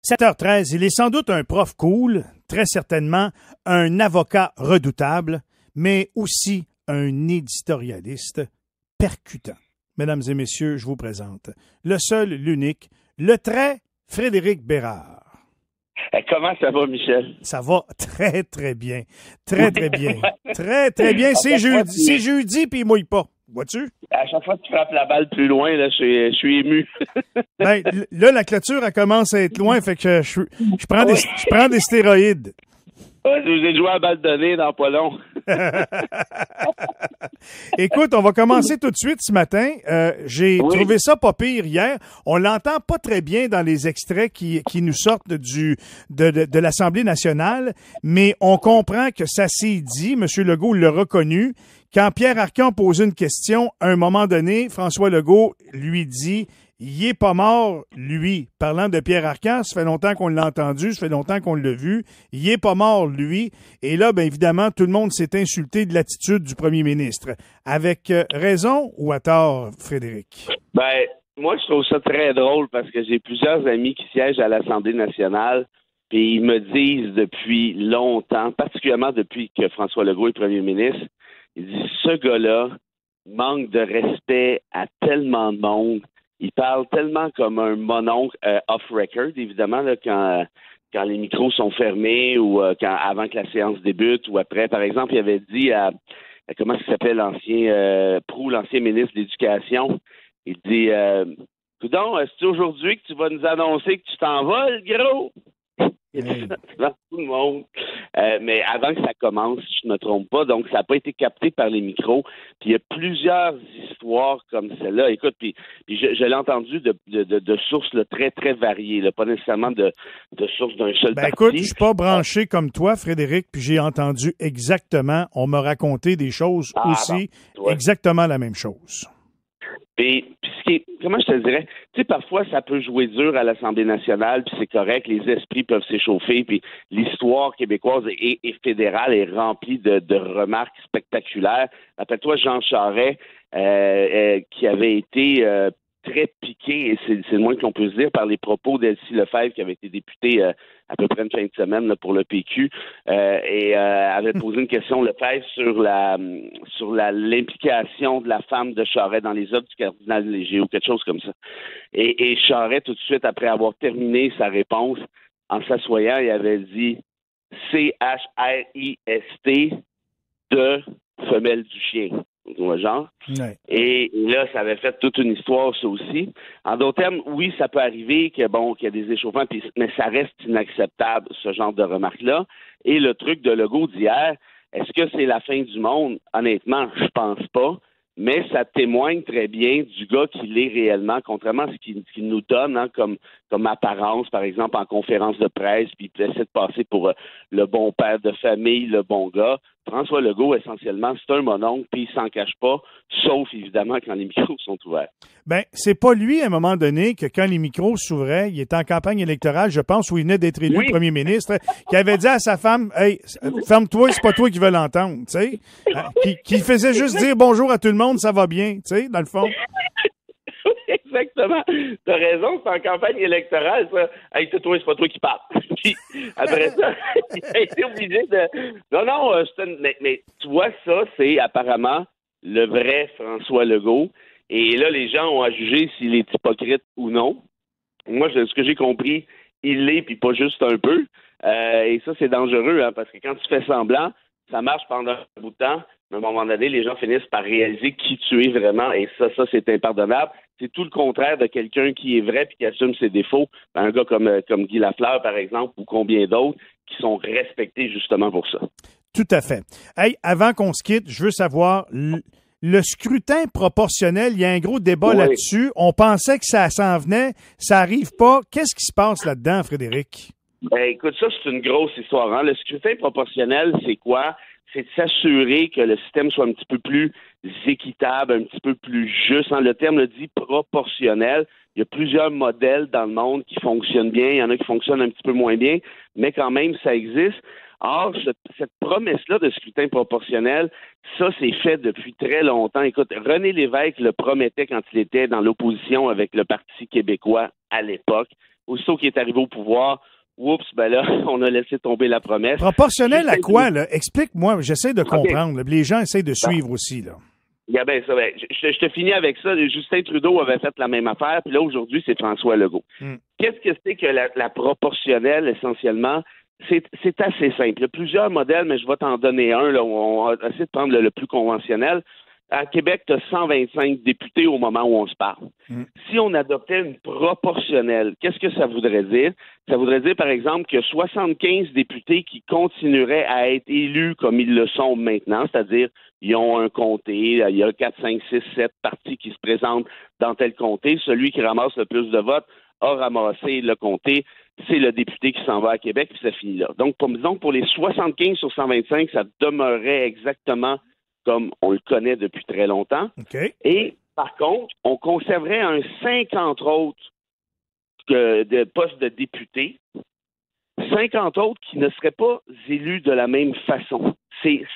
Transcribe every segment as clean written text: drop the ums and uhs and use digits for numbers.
7h13, il est sans doute un prof cool, très certainement un avocat redoutable, mais aussi un éditorialiste percutant. Mesdames et messieurs, je vous présente le seul, l'unique, le très Frédéric Bérard. Comment ça va, Michel? Ça va très, très bien. Très, très bien. Très, très bien. C'est jeudi, puis il mouille pas. Vois-tu? À chaque fois que tu frappes la balle plus loin, là, je suis ému. Ben, là, la clôture, elle commence à être loin, fait que je prends des stéroïdes. Ouais, je vous ai joué à balle donnée dans pas long. Écoute, on va commencer tout de suite ce matin. J'ai trouvé ça pas pire hier. On l'entend pas très bien dans les extraits qui nous sortent de l'Assemblée nationale, mais on comprend que ça s'est dit. M. Legault l'a reconnu. Quand Pierre Arcan pose une question, à un moment donné, François Legault lui dit « Il est pas mort, lui. » Parlant de Pierre Arcan, ça fait longtemps qu'on l'a entendu, ça fait longtemps qu'on l'a vu. Il est pas mort, lui. Et là, bien évidemment, tout le monde s'est insulté de l'attitude du premier ministre. Avec raison ou à tort, Frédéric? Ben, moi, je trouve ça très drôle parce que j'ai plusieurs amis qui siègent à l'Assemblée nationale, puis ils me disent depuis longtemps, particulièrement depuis que François Legault est premier ministre, ils disent « Ce gars-là manque de respect à tellement de monde. Il parle tellement comme un mononcle off-record, évidemment, là, quand les micros sont fermés ou avant que la séance débute ou après. Par exemple, il avait dit à comment il s'appelle Proulx, l'ancien ministre de l'Éducation, il dit Coudon, c'est aujourd'hui que tu vas nous annoncer que tu t'en vas, le gros? Il dit ça devant tout le monde. Mais avant que ça commence, si je ne me trompe pas, donc ça n'a pas été capté par les micros. Puis il y a plusieurs histoires comme celle-là. Écoute, puis je l'ai entendu de sources là, très, très variées, là, pas nécessairement de sources d'un seul parti. Écoute, je suis pas branché comme toi, Frédéric, puis j'ai entendu exactement, on m'a raconté des choses aussi, exactement la même chose. Puis comment je te dirais, tu sais, parfois ça peut jouer dur à l'Assemblée nationale, puis c'est correct, les esprits peuvent s'échauffer, puis l'histoire québécoise et fédérale est remplie de remarques spectaculaires. Rappelle-toi Jean Charest, qui avait été très piqué, et c'est le moins qu'on peut se dire, par les propos d'Elsie Lefebvre, qui avait été députée à peu près une fin de semaine là, pour le PQ, et avait posé une question Lefebvre sur l'implication de la femme de Charest dans les œuvres du cardinal Léger ou quelque chose comme ça. Et Charest, tout de suite, après avoir terminé sa réponse, en s'assoyant, il avait dit CHRIST de femelle du chien. Genre. Ouais. Et là, ça avait fait toute une histoire, ça aussi. En d'autres termes, oui, ça peut arriver qu'il y a des échauffements, mais ça reste inacceptable, ce genre de remarques-là. Et le truc de Legault d'hier, est-ce que c'est la fin du monde? Honnêtement, je pense pas. Mais ça témoigne très bien du gars qu'il est réellement, contrairement à ce qu'il nous donne comme apparence, par exemple, en conférence de presse, puis il essaie de passer pour le bon père de famille, le bon gars. François Legault, essentiellement, c'est un mononcle, puis il s'en cache pas, sauf, évidemment, quand les micros sont ouverts. Ben, c'est pas lui, à un moment donné, que quand les micros s'ouvraient, il était en campagne électorale, je pense, où il venait d'être élu premier ministre, qui avait dit à sa femme, « Hey, ferme-toi, c'est pas toi qui veux l'entendre, tu sais. » Qui faisait juste dire bonjour à tout le monde, ça va bien, tu sais, dans le fond. Exactement. T'as raison, c'est en campagne électorale, ça. Hey, toi, c'est pas toi qui parle. Puis, après ça, il a été obligé de... Non, mais tu vois, ça, c'est apparemment le vrai François Legault. Et là, les gens ont à juger s'il est hypocrite ou non. Moi, ce que j'ai compris, il l'est, puis pas juste un peu. Et ça, c'est dangereux, hein, parce que quand tu fais semblant, ça marche pendant un bout de temps. Mais à un moment donné, les gens finissent par réaliser qui tu es vraiment. Et ça, c'est impardonnable. C'est tout le contraire de quelqu'un qui est vrai puis qui assume ses défauts. Un gars comme Guy Lafleur, par exemple, ou combien d'autres qui sont respectés justement pour ça. Tout à fait. Hey, avant qu'on se quitte, je veux savoir... Le scrutin proportionnel, il y a un gros débat là-dessus. On pensait que ça s'en venait, ça arrive pas. Qu'est-ce qui se passe là-dedans, Frédéric? Ben, écoute, ça, c'est une grosse histoire. Hein? Le scrutin proportionnel, c'est quoi? C'est de s'assurer que le système soit un petit peu plus équitable, un petit peu plus juste. Hein? Le terme le dit proportionnel. Il y a plusieurs modèles dans le monde qui fonctionnent bien. Il y en a qui fonctionnent un petit peu moins bien, mais quand même, ça existe. Or, cette promesse-là de scrutin proportionnel, ça, c'est fait depuis très longtemps. Écoute, René Lévesque le promettait quand il était dans l'opposition avec le Parti québécois à l'époque. Aussitôt qu'il est arrivé au pouvoir, oups, ben là, on a laissé tomber la promesse. Proportionnel à quoi, là? Explique-moi, j'essaie de comprendre. Okay. Les gens essayent de suivre aussi, là. Je te finis avec ça. Justin Trudeau avait fait la même affaire, puis là, aujourd'hui, c'est François Legault. Qu'est-ce que c'est que la proportionnelle, essentiellement? C'est assez simple. Il y a plusieurs modèles, mais je vais t'en donner un. Là, on va essayer de prendre le plus conventionnel. À Québec, tu as 125 députés au moment où on se parle. Si on adoptait une proportionnelle, qu'est-ce que ça voudrait dire? Ça voudrait dire, par exemple, que 75 députés qui continueraient à être élus comme ils le sont maintenant, c'est-à-dire ils ont un comté, il y a 4, 5, 6, 7 partis qui se présentent dans tel comté. Celui qui ramasse le plus de votes a ramassé le comté. C'est le député qui s'en va à Québec, puis ça finit là. Donc, pour les 75 sur 125, ça demeurerait exactement comme on le connaît depuis très longtemps. Okay. Et, par contre, on conserverait un 50 autres de postes de députés, 50 autres qui ne seraient pas élus de la même façon. Ces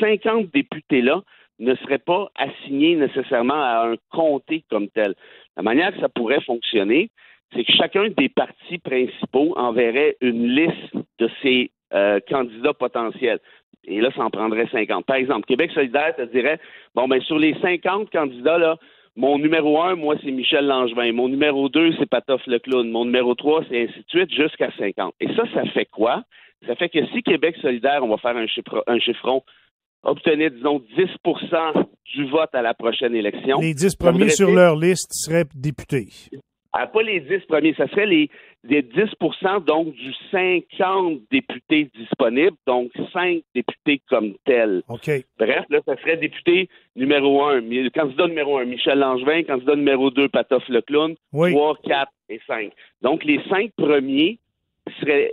50 députés-là ne seraient pas assignés nécessairement à un comté comme tel. La manière que ça pourrait fonctionner, c'est que chacun des partis principaux enverrait une liste de ses candidats potentiels. Et là, ça en prendrait 50. Par exemple, Québec solidaire te dirait, sur les 50 candidats, là, mon numéro 1, moi, c'est Michel Langevin. Mon numéro 2, c'est Patof le clown. Mon numéro 3, c'est ainsi de suite, jusqu'à 50. Et ça fait quoi? Ça fait que si Québec solidaire, on va faire un chiffron, obtenait, disons, 10% du vote à la prochaine élection. Les 10 premiers sur leur liste seraient députés. Pas les 10 premiers, ça serait les 10%, donc du 50 députés disponibles, donc 5 députés comme tels. Okay. Bref, là, ça serait député numéro 1, le candidat numéro 1, Michel Langevin, candidat numéro 2, Patof le clown, 3, 4 et 5. Donc, les 5 premiers seraient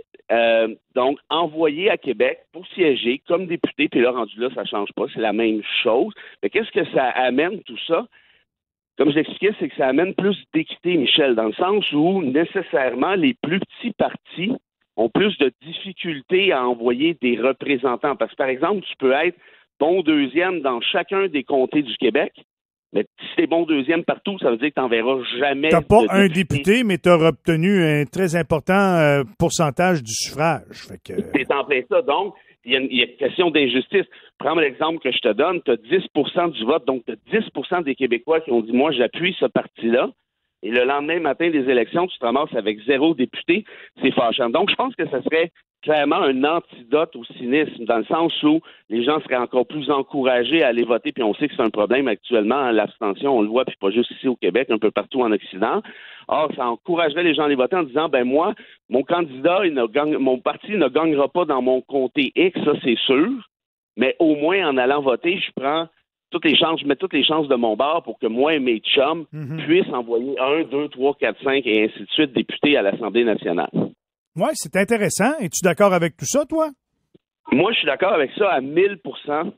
donc envoyés à Québec pour siéger comme députés, puis là, rendu là, ça ne change pas, c'est la même chose. Mais qu'est-ce que ça amène, tout ça? Comme je l'expliquais, c'est que ça amène plus d'équité, Michel, dans le sens où, nécessairement, les plus petits partis ont plus de difficultés à envoyer des représentants. Parce que, par exemple, tu peux être bon deuxième dans chacun des comtés du Québec, mais si t'es bon deuxième partout, ça veut dire que t'en verras jamais. T'as pas un député, mais t'as obtenu un très important pourcentage du suffrage. C'est en plein ça. Donc, il y a une question d'injustice. Prends l'exemple que je te donne, tu as 10% du vote, donc tu as 10% des Québécois qui ont dit « Moi, j'appuie ce parti-là ». Et le lendemain matin des élections, tu te ramasses avec 0 député. C'est fâchant. Donc, je pense que ça serait clairement un antidote au cynisme, dans le sens où les gens seraient encore plus encouragés à aller voter, puis on sait que c'est un problème actuellement, l'abstention, on le voit, puis pas juste ici au Québec, un peu partout en Occident. Or, ça encouragerait les gens à aller voter en disant, moi, mon candidat, mon parti ne gagnera pas dans mon comté X, ça c'est sûr, mais au moins en allant voter, je mets toutes les chances de mon bord pour que moi et mes chums puissent envoyer 1, 2, 3, 4, 5 et ainsi de suite députés à l'Assemblée nationale. Oui, c'est intéressant. Es-tu d'accord avec tout ça, toi? Moi, je suis d'accord avec ça à 1000%.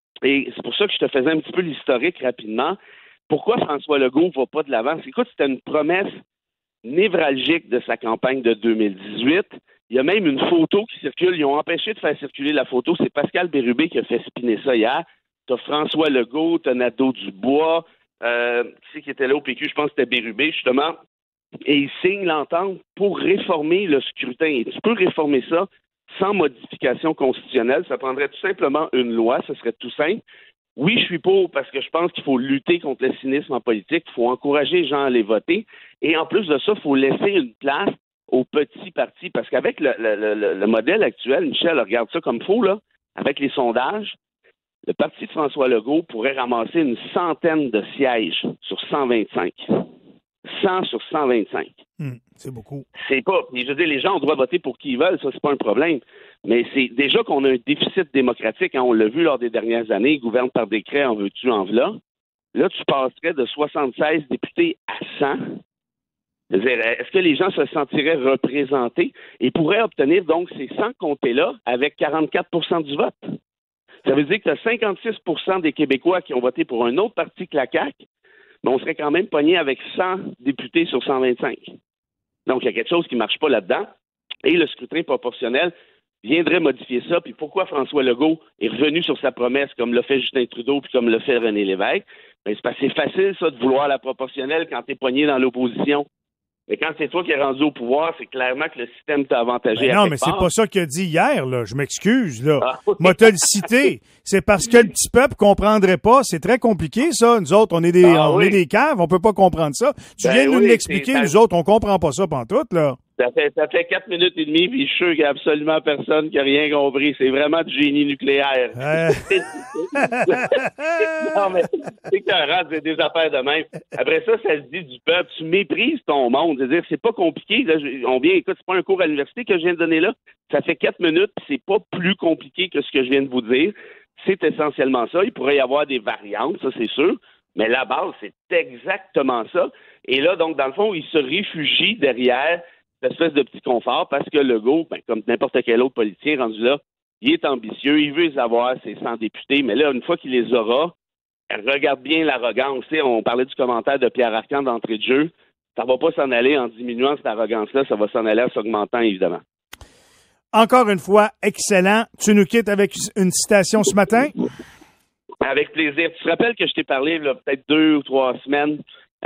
Et c'est pour ça que je te faisais un petit peu l'historique rapidement. Pourquoi François Legault ne va pas de l'avant? Écoute, c'était une promesse névralgique de sa campagne de 2018. Il y a même une photo qui circule. Ils ont empêché de faire circuler la photo. C'est Pascal Bérubé qui a fait spinner ça hier. Tu as François Legault, tu as Nadeau-Dubois, qui était là au PQ, je pense que c'était Bérubé, justement. Et il signe l'entente pour réformer le scrutin. Et tu peux réformer ça sans modification constitutionnelle. Ça prendrait tout simplement une loi, ce serait tout simple. Oui, je suis pour parce que je pense qu'il faut lutter contre le cynisme en politique. Il faut encourager les gens à aller voter. Et en plus de ça, il faut laisser une place aux petits partis. Parce qu'avec le modèle actuel, Michel, regarde ça comme il faut, là, avec les sondages, le parti de François Legault pourrait ramasser une centaine de sièges sur 125. 100 sur 125. C'est beaucoup. C'est pas. Je veux dire, les gens ont le droit de voter pour qui ils veulent, ça, c'est pas un problème. Mais c'est déjà qu'on a un déficit démocratique, hein, on l'a vu lors des dernières années, ils gouvernent par décret, en veux-tu, en v'là. Là, tu passerais de 76 députés à 100. C'est-à-dire, est-ce que les gens se sentiraient représentés et pourraient obtenir donc ces 100 comtés-là avec 44% du vote? Ça veut dire que tu as 56% des Québécois qui ont voté pour un autre parti que la CAQ, mais on serait quand même pogné avec 100 députés sur 125. Donc, il y a quelque chose qui ne marche pas là-dedans. Et le scrutin proportionnel viendrait modifier ça. Puis pourquoi François Legault est revenu sur sa promesse, comme l'a fait Justin Trudeau, puis comme l'a fait René Lévesque? Ben, c'est parce que c'est facile, ça, de vouloir la proportionnelle quand tu es pogné dans l'opposition. Mais quand c'est toi qui es rendu au pouvoir, c'est clairement que le système t'a avantagé. Ben non, mais c'est pas ça qu'il a dit hier, là. Je m'excuse, là. Ah, oui. Moi, te le cité. C'est parce que le petit peuple comprendrait pas. C'est très compliqué, ça. Nous autres, on est des caves. On peut pas comprendre ça. Tu viens de nous l'expliquer. Nous autres, on comprend pas ça pantoute, là. Ça fait 4 minutes et demie, puis je suis sûr qu'il y a absolument personne qui a rien compris. C'est vraiment du génie nucléaire. Non, mais c'est écœurant, c'est des affaires de même. Après ça, ça se dit du peuple. Tu méprises ton monde. C'est-à-dire, c'est pas compliqué. Là, écoute, c'est pas un cours à l'université que je viens de donner là. Ça fait 4 minutes, puis c'est pas plus compliqué que ce que je viens de vous dire. C'est essentiellement ça. Il pourrait y avoir des variantes, ça, c'est sûr. Mais la base, c'est exactement ça. Et là, donc, dans le fond, il se réfugie derrière cette espèce de petit confort parce que Legault, comme n'importe quel autre politicien rendu là, il est ambitieux, il veut les avoir, ses 100 députés, mais là, une fois qu'il les aura, regarde bien l'arrogance. Tu sais, on parlait du commentaire de Pierre Arcan d'entrée de jeu. Ça va pas s'en aller en diminuant cette arrogance-là, ça va s'en aller en s'augmentant, évidemment. Encore une fois, excellent. Tu nous quittes avec une citation ce matin? Avec plaisir. Tu te rappelles que je t'ai parlé, là, peut-être 2 ou 3 semaines,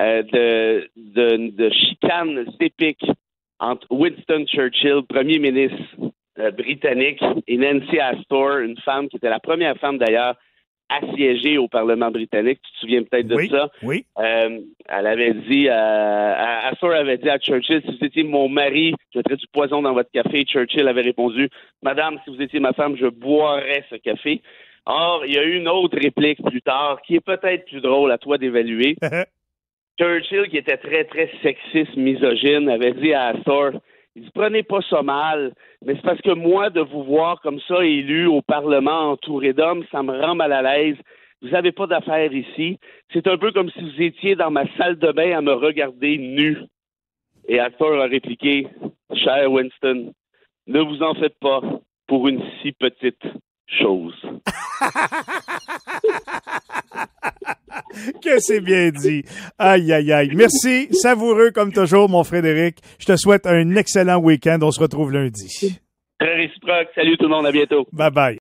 de chicanes épiques entre Winston Churchill, premier ministre britannique, et Nancy Astor, une femme qui était la première femme d'ailleurs assiégée au Parlement britannique. Tu te souviens peut-être de ça? Oui. Elle avait dit, Astor avait dit à Churchill, si vous étiez mon mari, je mettrais du poison dans votre café. Churchill avait répondu, Madame, si vous étiez ma femme, je boirais ce café. Or, il y a eu une autre réplique plus tard qui est peut-être plus drôle à toi d'évaluer. Churchill, qui était très, très sexiste, misogyne, avait dit à Astor, il dit, prenez pas ça mal, mais c'est parce que moi, de vous voir comme ça élu au Parlement entouré d'hommes, ça me rend mal à l'aise. Vous n'avez pas d'affaires ici. C'est un peu comme si vous étiez dans ma salle de bain à me regarder nu. Et Astor a répliqué, cher Winston, ne vous en faites pas pour une si petite chose. Que c'est bien dit. Aïe, aïe, aïe. Merci. Savoureux comme toujours, mon Frédéric. Je te souhaite un excellent week-end. On se retrouve lundi. Très réciproque. Salut tout le monde. À bientôt. Bye bye.